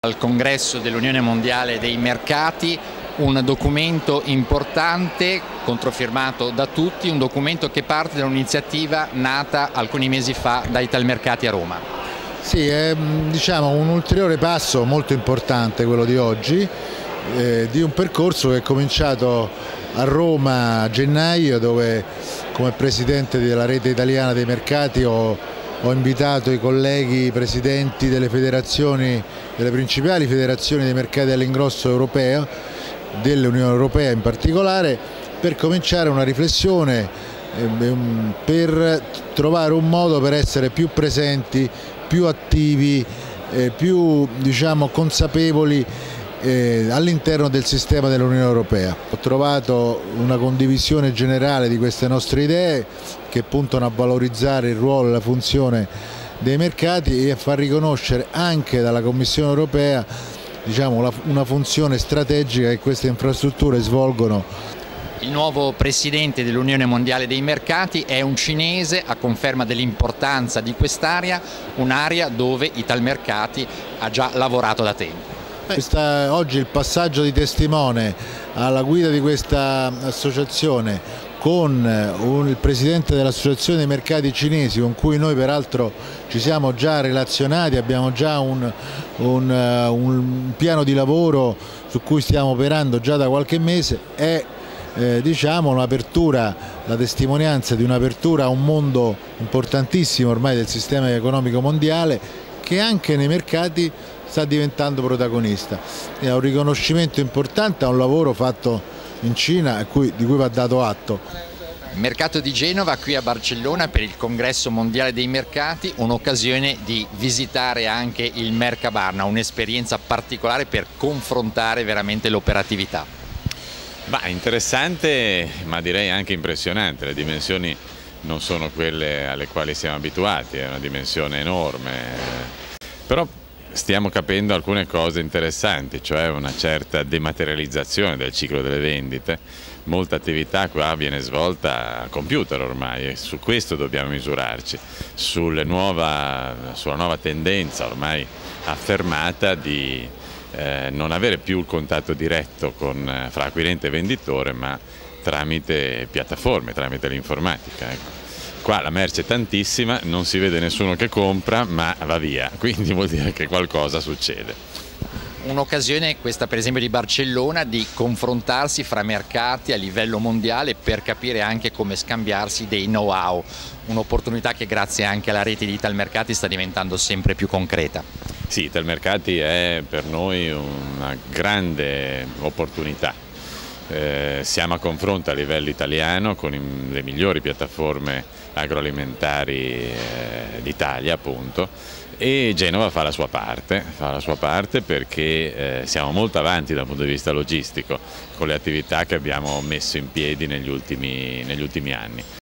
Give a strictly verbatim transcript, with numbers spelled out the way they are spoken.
Al congresso dell'Unione Mondiale dei Mercati, un documento importante, controfirmato da tutti, un documento che parte da un'iniziativa nata alcuni mesi fa da Italmercati a Roma. Sì, è diciamo, un ulteriore passo molto importante quello di oggi, eh, di un percorso che è cominciato a Roma a gennaio, dove come presidente della rete italiana dei mercati ho Ho invitato i colleghi presidenti delle federazioni, delle principali federazioni dei mercati all'ingrosso europeo, dell'Unione Europea in particolare, per cominciare una riflessione eh, per trovare un modo per essere più presenti, più attivi, eh, più diciamo, consapevoli eh, all'interno del sistema dell'Unione Europea. Ho trovato una condivisione generale di queste nostre idee che puntano a valorizzare il ruolo e la funzione dei mercati e a far riconoscere anche dalla Commissione Europea diciamo, la, una funzione strategica che queste infrastrutture svolgono. Il nuovo presidente dell'Unione Mondiale dei Mercati è un cinese, a conferma dell'importanza di quest'area, un'area dove Italmercati ha già lavorato da tempo. Questa, oggi il passaggio di testimone alla guida di questa associazione con un, il presidente dell'Associazione dei Mercati Cinesi, con cui noi peraltro ci siamo già relazionati, abbiamo già un, un, un piano di lavoro su cui stiamo operando già da qualche mese, è eh, diciamo un'apertura, la testimonianza di un'apertura a un mondo importantissimo ormai del sistema economico mondiale, che anche nei mercati sta diventando protagonista. È un riconoscimento importante a un lavoro fatto in Cina a cui, di cui va dato atto. Mercato di Genova qui a Barcellona per il congresso mondiale dei mercati, un'occasione di visitare anche il Mercabarna, un'esperienza particolare per confrontare veramente l'operatività. Bah, interessante, ma direi anche impressionante. Le dimensioni non sono quelle alle quali siamo abituati, è una dimensione enorme, però stiamo capendo alcune cose interessanti, cioè una certa dematerializzazione del ciclo delle vendite. Molta attività qua viene svolta a computer ormai e su questo dobbiamo misurarci, sulla nuova, sulla nuova tendenza ormai affermata di eh, non avere più il contatto diretto con, fra acquirente e venditore, ma tramite piattaforme, tramite l'informatica. Ecco. Qua la merce è tantissima, non si vede nessuno che compra, ma va via, quindi vuol dire che qualcosa succede. Un'occasione questa per esempio di Barcellona di confrontarsi fra mercati a livello mondiale per capire anche come scambiarsi dei know-how, un'opportunità che grazie anche alla rete di Italmercati sta diventando sempre più concreta. Sì, Italmercati è per noi una grande opportunità. Eh, siamo a confronto a livello italiano con le migliori piattaforme agroalimentari eh, d'Italia appunto, e Genova fa la sua parte, fa la sua parte perché eh, siamo molto avanti dal punto di vista logistico con le attività che abbiamo messo in piedi negli ultimi, negli ultimi anni.